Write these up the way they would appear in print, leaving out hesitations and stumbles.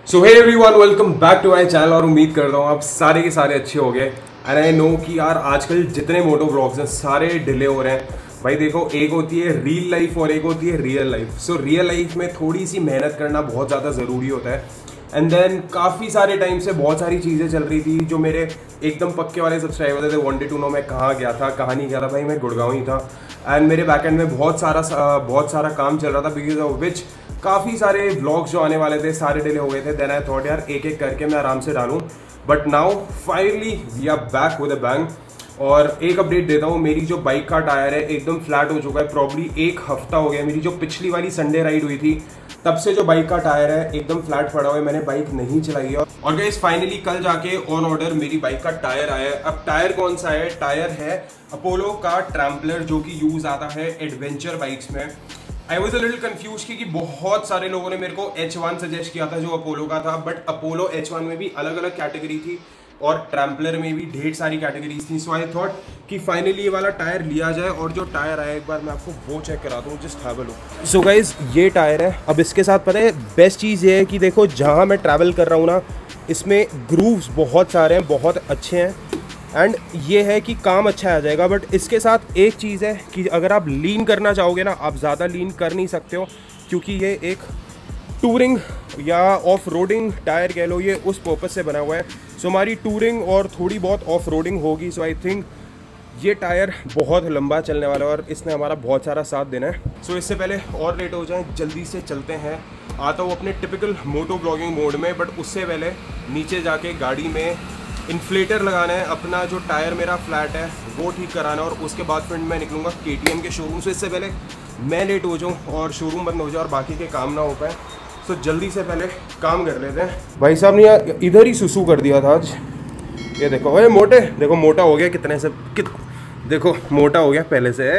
So hey everyone, welcome back to my channel. और उम्मीद करता हूँ आप सारे के सारे अच्छे हो गए। एंड आई नो कि यार आजकल जितने मोटो व्लॉग्स हैं सारे डिले हो रहे हैं। भाई देखो, एक होती है रियल लाइफ और एक होती है real life. So real life में थोड़ी सी मेहनत करना बहुत ज़्यादा ज़रूरी होता है। एंड देन काफ़ी सारे टाइम से बहुत सारी चीज़ें चल रही थी जो मेरे एकदम पक्के वाले सब्सक्राइबर थे, वांटेड टू नो मैं कहाँ गया था कहाँ नहीं गया था। भाई मैं गुड़गांव ही था। एंड मेरे बैकएंड में बहुत सारा काम चल रहा था, बिकॉज ऑफ विच काफ़ी सारे व्लॉग्स जो आने वाले थे सारे डिले हो गए थे। देन आई थॉट यार एक एक करके मैं आराम से डालूं। But now finally we are back with a bang. और एक अपडेट देता हूँ, मेरी जो बाइक का टायर है एकदम फ्लैट हो चुका है। प्रॉब्ली एक हफ्ता हो गया। मेरी जो पिछली वाली संडे राइड हुई थी तब से जो बाइक का टायर है एकदम फ्लैट पड़ा हुआ है। मैंने बाइक नहीं चलाई है। और गाइस फाइनली कल जाके ऑन ऑर्डर मेरी बाइक का टायर आया है। अब टायर कौन सा है? टायर है अपोलो का ट्रैम्पलर, जो कि यूज आता है एडवेंचर बाइक्स में। I was a little confuse क्योंकि बहुत सारे लोगों ने मेरे को H1 सजेस्ट किया था जो अपोलो का था। बट अपोलो H1 में भी अलग अलग कैटेगरी थी और ट्रैम्पलर में भी ढेर सारी कैटेगरीज थी। सो आई थॉट कि फाइनली ये वाला टायर लिया जाए। और जो टायर आया एक बार मैं आपको वो चेक करा दूँ, just have a look. So guys ये टायर है। अब इसके साथ पता है बेस्ट चीज़ ये है कि देखो जहाँ मैं ट्रैवल कर रहा हूँ ना, इसमें ग्रूव्स बहुत सारे हैं, बहुत अच्छे हैं। एंड ये है कि काम अच्छा आ जाएगा। बट इसके साथ एक चीज़ है कि अगर आप लीन करना चाहोगे ना, आप ज़्यादा लीन कर नहीं सकते हो, क्योंकि ये एक टूरिंग या ऑफ रोडिंग टायर कह लो, ये उस पर्पज़ से बना हुआ है। सो हमारी टूरिंग और थोड़ी बहुत ऑफ रोडिंग होगी। सो आई थिंक ये टायर बहुत लंबा चलने वाला है और इसने हमारा बहुत सारा साथ देना है। सो इससे पहले और लेट हो जाए, जल्दी से चलते हैं। आता हूँ अपने टिपिकल मोटो ब्लॉगिंग मोड में, बट उससे पहले नीचे जाके गाड़ी में इन्फ्लेटर लगाना है। अपना जो टायर मेरा फ्लैट है वो ठीक कराना है और उसके बाद फिर मैं निकलूँगा KTM के शोरूम से। इससे पहले मैं लेट हो जाऊँ और शोरूम बंद हो जाए और बाकी के काम ना हो पाए। सो जल्दी से पहले काम कर लेते हैं। भाई साहब ने इधर ही सुसु कर दिया था आज। ये देखो भाई मोटे, देखो मोटा हो गया कितने से, देखो मोटा हो गया पहले से।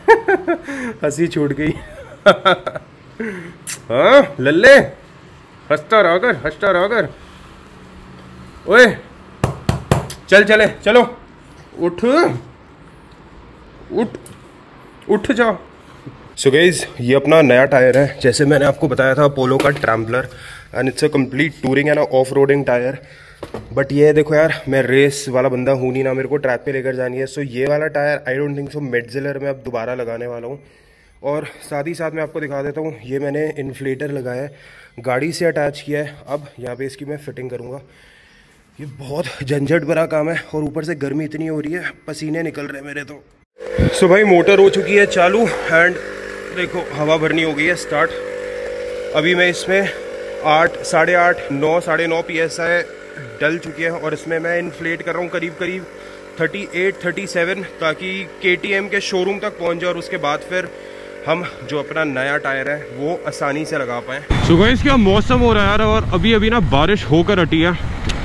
हंसी छूट गई। हाँ लल्ले, हंसता रहा कर। ओए चले चलो, उठ जाओ। सो गाइस ये अपना नया टायर है, जैसे मैंने आपको बताया था अपोलो का Tramplr. And it's a complete touring and off roading tyre. But ये देखो यार, मैं रेस वाला बंदा हूँ नहीं ना, मेरे को ट्रैक पे लेकर जानी है। सो ये वाला tyre I don't think so Metzeler में अब दोबारा लगाने वाला हूँ। और साथ ही साथ मैं आपको दिखा देता हूँ, ये मैंने इन्फ्लेटर लगाया है, गाड़ी से अटैच किया है। अब यहाँ पे इसकी मैं फिटिंग करूँगा। ये बहुत झंझट भरा काम है और ऊपर से गर्मी इतनी हो रही है, पसीने निकल रहे हैं मेरे तो। सो भाई मोटर हो चुकी है चालू एंड देखो हवा भरनी हो गई है स्टार्ट। अभी मैं इसमें 8, साढ़े 8, 9, साढ़े 9 PSI डल चुकी है और इसमें मैं इन्फ्लेट कर रहा हूँ करीब 38, 37, ताकि KTM के शोरूम तक पहुँच जाए और उसके बाद फिर हम जो अपना नया टायर है वो आसानी से लगा पाएँ। सो गाइस क्या मौसम हो रहा है यार, और अभी ना बारिश होकर हटी है।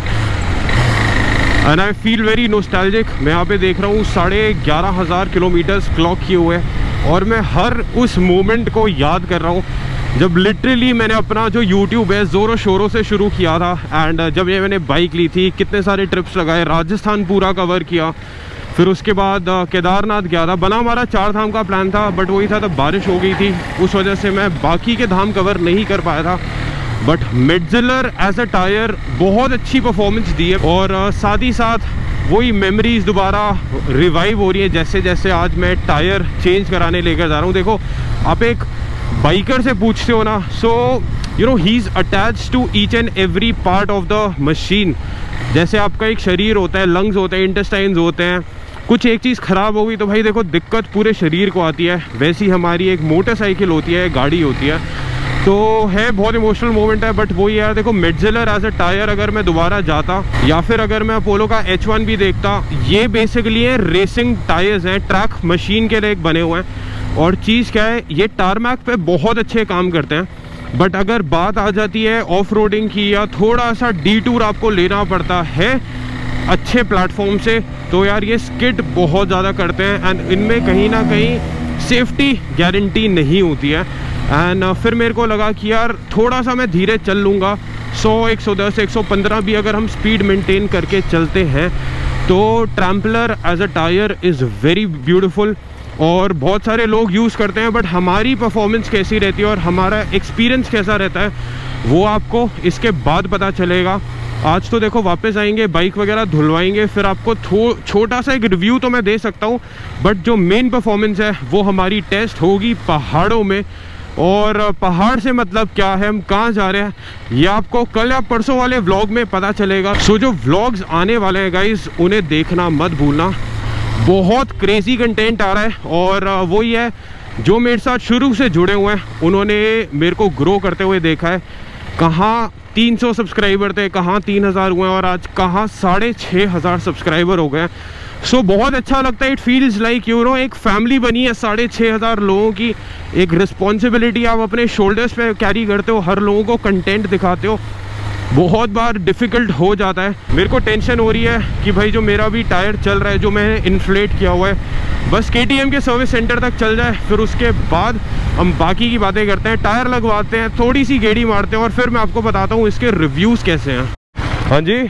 And I feel very nostalgic. मैं यहाँ पे देख रहा हूँ 11,500 किलोमीटर्स क्लॉक किए हुए हैं और मैं हर उस मोमेंट को याद कर रहा हूँ जब लिटरली मैंने अपना जो YouTube है ज़ोरों शोरों से शुरू किया था। एंड जब ये मैंने बाइक ली थी, कितने सारे ट्रिप्स लगाए, राजस्थान पूरा कवर किया, फिर उसके बाद केदारनाथ गया था। बना हमारा 4 धाम का प्लान था, बट वही था तब बारिश हो गई थी, उस वजह से मैं बाकी के धाम कवर नहीं कर पाया था। But Metzeler as a tyre बहुत अच्छी परफॉर्मेंस दी है और साथ ही साथ वही मेमोरीज दोबारा रिवाइव हो रही है जैसे जैसे आज मैं टायर चेंज कराने लेकर जा रहा हूँ। देखो आप एक बाइकर से पूछते हो ना, so you know he is attached to each and every part of the machine. जैसे आपका एक शरीर होता है, लंग्स होते हैं, इंटेस्टाइन्स होते हैं, कुछ एक चीज़ ख़राब हो गई तो भाई देखो दिक्कत पूरे शरीर को आती है। वैसी हमारी एक मोटरसाइकिल होती है, गाड़ी होती है, तो है बहुत इमोशनल मोमेंट है। बट वही यार देखो, मेटजिलर एज अ टायर अगर मैं दोबारा जाता या फिर अगर मैं अपोलो का H1 भी देखता, ये बेसिकली है रेसिंग टायर्स हैं, ट्रैक मशीन के लिए बने हुए हैं। और चीज़ क्या है, ये टारमैक पे बहुत अच्छे काम करते हैं। बट अगर बात आ जाती है ऑफ रोडिंग की या थोड़ा सा डिटूर आपको लेना पड़ता है अच्छे प्लेटफॉर्म से, तो यार ये स्किड बहुत ज़्यादा करते हैं एंड इनमें कहीं ना कहीं सेफ्टी गारंटी नहीं होती है। एंड फिर मेरे को लगा कि यार थोड़ा सा मैं धीरे चल लूँगा, 100, 110, 115 भी अगर हम स्पीड मेंटेन करके चलते हैं तो Trampler as a tyre is very beautiful. और बहुत सारे लोग यूज़ करते हैं, बट हमारी परफॉर्मेंस कैसी रहती है और हमारा एक्सपीरियंस कैसा रहता है वो आपको इसके बाद पता चलेगा। आज तो देखो वापस आएंगे, बाइक वगैरह धुलवाएंगे, फिर आपको छोटा सा एक रिव्यू तो मैं दे सकता हूँ, बट जो मेन परफॉर्मेंस है वो हमारी टेस्ट होगी पहाड़ों में। और पहाड़ से मतलब क्या है, हम कहाँ जा रहे हैं, ये आपको कल या परसों वाले व्लॉग में पता चलेगा। सो जो व्लॉग्स आने वाले हैं गाइज, उन्हें देखना मत भूलना, बहुत क्रेजी कंटेंट आ रहा है। और वही है, जो मेरे साथ शुरू से जुड़े हुए हैं उन्होंने मेरे को ग्रो करते हुए देखा है। कहाँ 300 सब्सक्राइबर थे, कहाँ 3000 हुए, और आज कहाँ 6500 सब्सक्राइबर हो गए। सो बहुत अच्छा लगता है। It feels like you know एक फैमिली बनी है 6500 लोगों की। एक रिस्पॉन्सिबिलिटी आप अपने शोल्डर्स पे कैरी करते हो, हर लोगों को कंटेंट दिखाते हो। बहुत बार डिफ़िकल्ट हो जाता है। मेरे को टेंशन हो रही है कि भाई जो मेरा भी टायर चल रहा है, जो मैंने इन्फ्लेट किया हुआ है, बस KTM के सर्विस सेंटर तक चल जाए, फिर उसके बाद हम बाकी की बातें करते हैं। टायर लगवाते हैं, थोड़ी सी गेड़ी मारते हैं, और फिर मैं आपको बताता हूँ इसके रिव्यूज़ कैसे हैं। हाँ जी,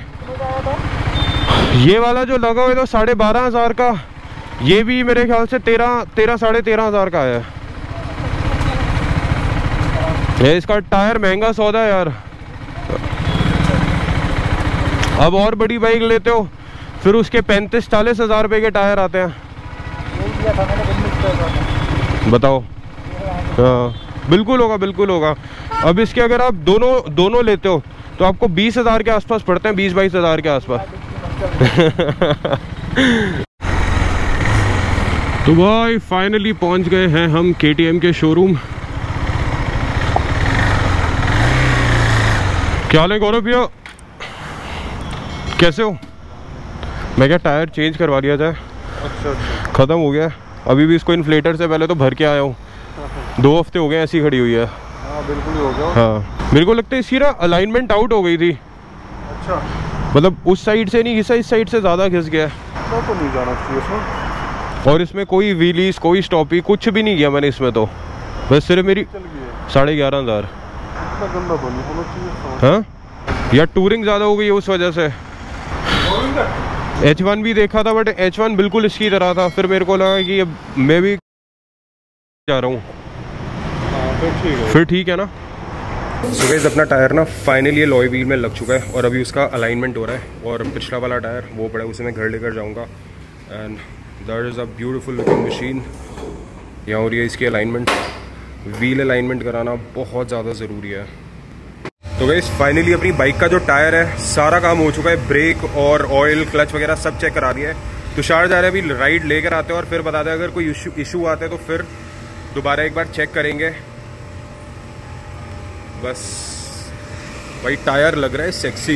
ये वाला जो लगा हुआ है तो 12,500 का, ये भी मेरे ख्याल से 13,500 का है। ये इसका टायर महंगा सौदा है यार। अब और बड़ी बाइक लेते हो फिर उसके 35-40 हज़ार रुपये के टायर आते हैं। बताओ। हाँ बिल्कुल होगा, बिल्कुल होगा। अब इसके अगर आप दोनों लेते हो तो आपको 20,000 के आसपास पड़ते हैं, 20-22 हज़ार के आसपास। तो भाई फाइनली पहुंच गए हैं हम KTM के शोरूम। क्या हाल है गौरव भैया, कैसे हो? मैं क्या टायर चेंज करवा लिया जाए। अच्छा। ख़त्म हो गया, अभी भी इसको इन्फ्लेटर से पहले तो भर के आया हूँ। 2 हफ्ते हो गए ऐसी खड़ी हुई है। हाँ बिल्कुल हो गया। हाँ मेरे को लगता है इसकी ना अलाइनमेंट आउट हो गई थी। अच्छा। मतलब उस साइड से नहीं घिसा, इस साइड से ज़्यादा घिस गया। तो नहीं जाना चाहिए इसमें। और इसमें कोई व्हीलीज, कोई स्टॉपी, कुछ भी नहीं किया मैंने इसमें, तो बस सिर्फ मेरी 11,500। हाँ या टूरिंग ज़्यादा हो गई है उस वजह से। H1 भी देखा था, बट H1 बिल्कुल इसकी तरह था। फिर मेरे को लगा कि अब मैं भी जा रहा हूँ। फिर ठीक है ना। सो गाइस अपना टायर ना फाइनली लॉय व्हील में लग चुका है और अभी उसका अलाइनमेंट हो रहा है। और पिछला वाला टायर वो पड़ा है, उसे मैं घर लेकर जाऊँगा। And that is a beautiful looking machine. यहाँ हो रही है इसकी अलाइनमेंट। व्हील अलाइनमेंट कराना बहुत ज़्यादा ज़रूरी है। तो गाइस फाइनली अपनी बाइक का जो टायर है सारा काम हो चुका है। ब्रेक और ऑयल, क्लच वगैरह सब चेक करा दिया है। तुषार जा रहे हैं अभी राइड लेकर आते हैं और फिर बताते हैं अगर कोई इशू आता है तो फिर दोबारा एक बार चेक करेंगे। बस भाई टायर लग रहा है सेक्सी।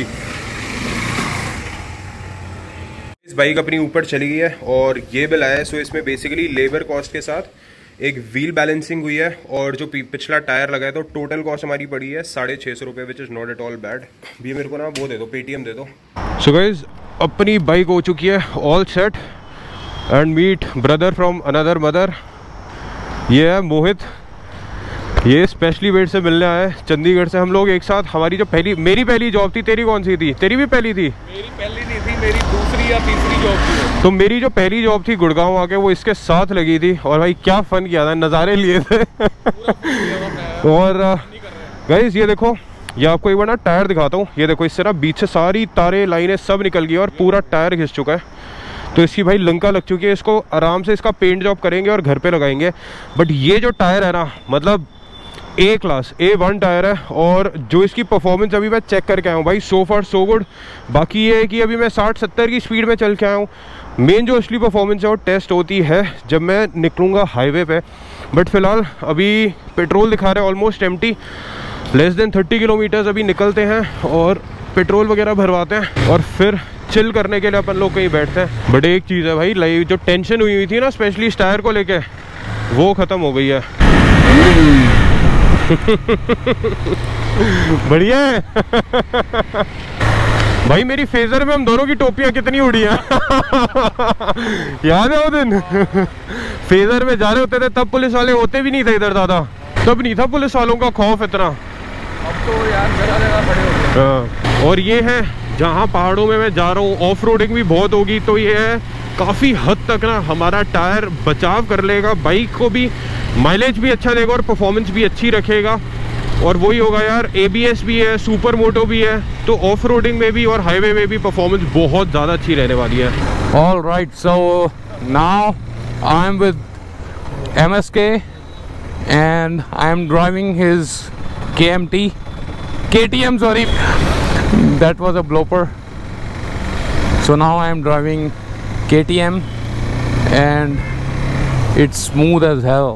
इस बाइक अपनी ऊपर चली गई है और ये बिल आया है। सो इसमें बेसिकली लेबर कॉस्ट के साथ एक व्हील बैलेंसिंग हुई है और जो पिछला टायर लगा है, तो टोटल कॉस्ट हमारी पड़ी है 650 रुपये, which is not at all bad. भी मेरे को ना वो दे दो, पेटीएम दे दो। सो गाइस अपनी बाइक हो चुकी है all set. And meet brother from another mother. ये है मोहित, ये स्पेशली वेट से मिलने आया है चंडीगढ़ से। हम लोग एक साथ, हमारी जो मेरी पहली जॉब थी, तेरी कौन सी थी? तेरी भी पहली थी? मेरी पहली नहीं थी, मेरी दूसरी या तीसरी जॉब थी। तो मेरी जो पहली जॉब थी गुड़गांव आके, वो इसके साथ लगी थी। और भाई क्या फन किया था, नज़ारे लिए थे। और गाइस ये देखो, ये आपको एक बार ना टायर दिखाता हूँ। ये देखो, इससे ना बीच से सारी तारें, लाइनें सब निकल गई और पूरा टायर घिस चुका है। तो इसकी भाई लंका लग चुकी है। इसको आराम से इसका पेंट जॉब करेंगे और घर पे लगाएंगे। बट ये जो टायर है ना, मतलब A क्लास A1 टायर है। और जो इसकी परफॉर्मेंस अभी मैं चेक करके आया हूँ भाई, सो फार सो गुड। बाकी ये है कि अभी मैं 60-70 की स्पीड में चल के आया हूँ। मेन जो असली परफॉर्मेंस है वो टेस्ट होती है जब मैं निकलूँगा हाईवे पे। बट फिलहाल अभी पेट्रोल दिखा रहा है almost empty. Less than 30 kilometres अभी निकलते हैं और पेट्रोल वगैरह भरवाते हैं और फिर चिल करने के लिए अपन लोग कहीं बैठते हैं। बट एक चीज़ है भाई, लाइव जो टेंशन हुई थी ना स्पेशली इस टायर को लेके, वो ख़त्म हो गई है। बढ़िया है। भाई मेरी फेजर में हम दोनों की टोपियां कितनी उड़ी हैं। याद है वो दिन? फेजर में जा रहे होते थे तब पुलिस वाले होते भी नहीं थे इधर ज़्यादा, तब नहीं था पुलिस वालों का खौफ इतना। अब तो यार जगह खड़े हो गए। और ये है जहाँ पहाड़ों में मैं जा रहा हूँ, ऑफ रोडिंग भी बहुत होगी, तो ये है काफ़ी हद तक ना हमारा टायर बचाव कर लेगा, बाइक को भी माइलेज भी अच्छा देगा और परफॉर्मेंस भी अच्छी रखेगा। और वही होगा यार, ABS भी है, सुपर मोटो भी है, तो ऑफ रोडिंग में भी और हाईवे में भी परफॉर्मेंस बहुत ज़्यादा अच्छी रहने वाली है। All right, so now I'm with MSK and I'm driving his KTM, sorry, that was a bloper. So now I'm driving KTM and it's smooth as hell.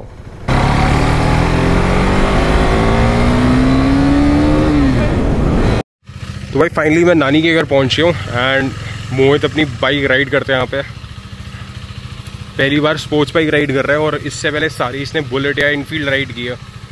तो भाई फाइनली मैं नानी के घर पहुंचे हूँ एंड मोहित अपनी बाइक राइड करते हैं यहाँ पे। पहली बार स्पोर्ट्स बाइक राइड कर रहा है और इससे पहले सारी इसने बुलेट या इनफील्ड राइड की है।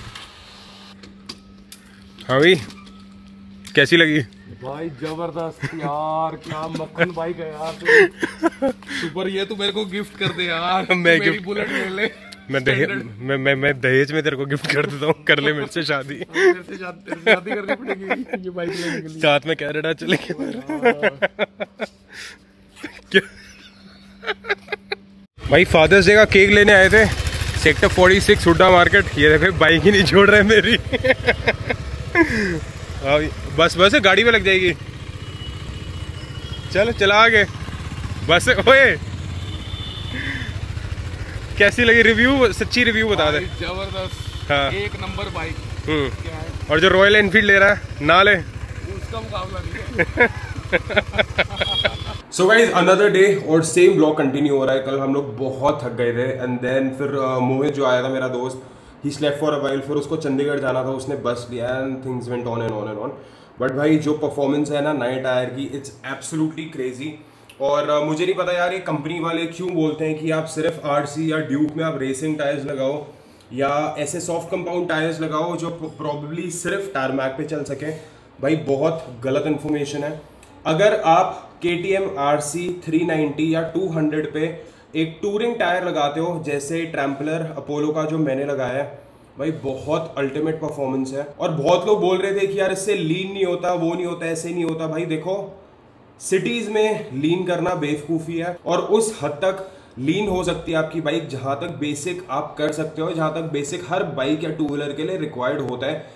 हाँ भाई, कैसी लगी? भाई जबरदस्त यार, क्या मक्खन बाइक है यार। सुपर, ये तू मेरे को गिफ्ट कर दे यार। मेरी बुलेट ले ले। मैं दहेज में तेरे को गिफ्ट कर देता हूँ, कर ले मेरे से शादी। मेरे से शादी करनी पड़ेगी ये बाइक लेने के लिए। साथ में कनाडा चलेंगे। भाई फादर्स डे का केक लेने आए थे सेक्टर 46 हुड्डा मार्केट। ये देखो बाइक ही नहीं छोड़ रहे मेरी। बस बस गाड़ी में लग जाएगी। चल चला आगे बस। ओए कैसी लगी? रिव्यू, सच्ची रिव्यू बता दे। जबरदस्त, हाँ, एक नंबर बाइक। और जो रॉयल एनफील्ड ले रहा है ना ले, उसका मुकाबला नहीं है। सो गाइज अनदर डे और सेम ब्लॉग कंटिन्यू हो रहा है। कल हम लोग बहुत थक गए थे एंड देन फिर मोहित जो आया था मेरा दोस्त, he slept for a while. फिर उसको चंडीगढ़ जाना था, उसने बस लिया and things went on and on and on. But भाई जो परफॉर्मेंस है ना नए टायर की, इट्स एब्सोल्युटली क्रेजी। और मुझे नहीं पता यार ये कंपनी वाले क्यों बोलते हैं कि आप सिर्फ RC या ड्यूक में आप रेसिंग टायर्स लगाओ या ऐसे सॉफ्ट कंपाउंड टायर्स लगाओ जो प्रॉब्ली सिर्फ टारमैक पे चल सके। भाई बहुत गलत इन्फॉर्मेशन है। अगर आप KTM RC 390 या 200 पे एक टूरिंग टायर लगाते हो जैसे ट्रैम्पलर अपोलो का जो मैंने लगाया है, भाई बहुत अल्टीमेट परफॉर्मेंस है। और बहुत लोग बोल रहे थे कि यार इससे लीन नहीं होता, वो नहीं होता, ऐसे नहीं होता। भाई देखो, सिटीज में लीन करना बेवकूफ़ी है और उस हद तक लीन हो सकती है आपकी बाइक जहां तक बेसिक आप कर सकते हो, जहां तक बेसिक हर बाइक या टू व्हीलर के लिए रिक्वायर्ड होता है।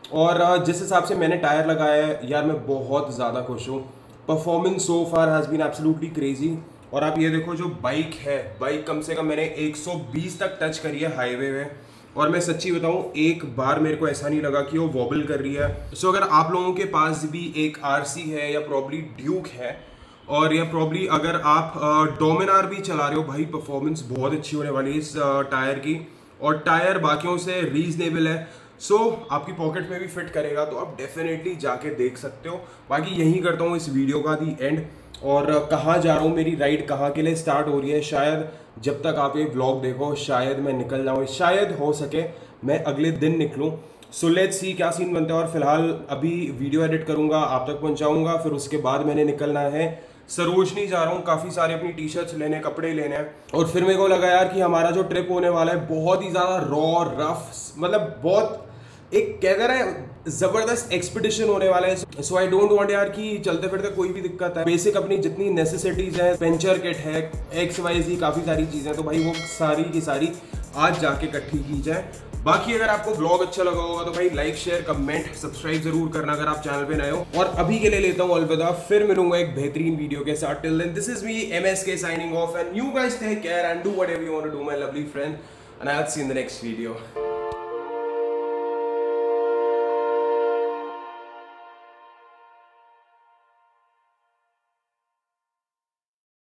और जिस हिसाब से मैंने टायर लगाया है यार, मैं बहुत ज़्यादा खुश हूँ। Performance so far has been absolutely crazy. और आप ये देखो जो बाइक है, बाइक कम से कम मैंने 120 तक टच करी है हाईवे में। और मैं सच्ची बताऊं, एक बार मेरे को ऐसा नहीं लगा कि वो वॉबल कर रही है। सो अगर आप लोगों के पास भी एक RC है या प्रॉब्ली ड्यूक है और या प्रॉब्ली अगर आप डोमिनार भी चला रहे हो, भाई परफॉर्मेंस बहुत अच्छी होने वाली है इस टायर की। और टायर बाकियों से रीजनेबल है, सो आपकी पॉकेट में भी फिट करेगा, तो आप डेफिनेटली जाके देख सकते हो। बाकी यही करता हूँ इस वीडियो का दी एंड। और कहाँ जा रहा हूँ, मेरी राइड कहाँ के लिए स्टार्ट हो रही है, शायद जब तक आप ये व्लॉग देखो शायद मैं निकल जाऊँ, शायद हो सके मैं अगले दिन निकलूँ। सो लेट्स सी क्या सीन बनता है। और फिलहाल अभी वीडियो एडिट करूँगा, आप तक पहुँचाऊँगा, फिर उसके बाद मैंने निकलना है। सरोजनी जा रहा हूँ, काफ़ी सारे अपनी टी शर्ट्स लेने, कपड़े लेने हैं। और फिर मेरे को लगा यार कि हमारा जो ट्रिप होने वाला है बहुत ही ज़्यादा रॉ रफ, मतलब बहुत एक क्या कह रहा है, जबरदस्त एक्सपीडिशन होने वाला है। सो आई डोंट वांट यार कि चलते फिरते कोई भी दिक्कत है। बेसिक अपनी जितनी नेसेसिटीज है, पेंचर किट है, XYZ काफ़ी सारी चीज़ें, तो भाई वो सारी की सारी आज जाके इकट्ठी की जाए। बाकी अगर आपको व्लॉग अच्छा लगा होगा तो भाई लाइक, शेयर, कमेंट, सब्सक्राइब जरूर करना अगर आप चैनल पे नए हो। और अभी के लिए लेता हूँ अलविदा, फिर मिलूंगा एक बेहतरीन वीडियो के साथ। Till then this is me MSK signing off and you guys take care and do whatever you want to do my lovely friend and I will see you in the next video.